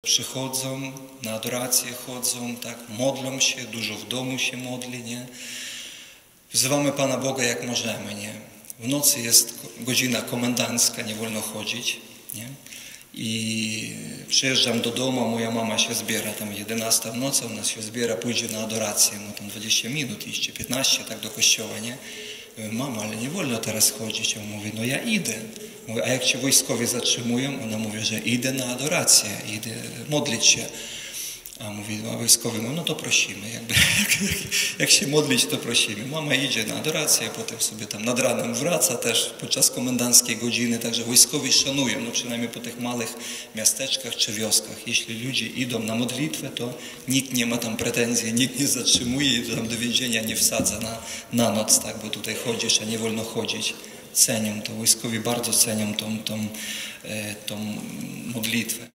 przychodzą, na adorację chodzą, tak, modlą się, dużo w domu się modli, nie? Wzywamy Pana Boga jak możemy, nie? W nocy jest godzina komendancka, nie wolno chodzić, nie? I przyjeżdżam do domu, moja mama się zbiera, tam 11 w nocy, ona się zbiera, pójdzie na adorację, no tam 20 minut iście, 15 tak do kościoła, nie? Mówię, mama, ale nie wolno teraz chodzić. On mówi, no ja idę. Mówię, a jak cię wojskowi zatrzymują? Ona mówi, że idę na adorację, idę modlić się. A mówi, a wojskowy, no to prosimy, jakby, jak się modlić, to prosimy. Mama idzie na adorację, potem sobie tam nad ranem wraca też podczas komendanckiej godziny, także wojskowi szanują, no przynajmniej po tych małych miasteczkach czy wioskach. Jeśli ludzie idą na modlitwę, to nikt nie ma tam pretensji, nikt nie zatrzymuje i tam do więzienia nie wsadza na noc, tak, bo tutaj chodzisz, a nie wolno chodzić. Cenią to, wojskowi bardzo cenią tą modlitwę.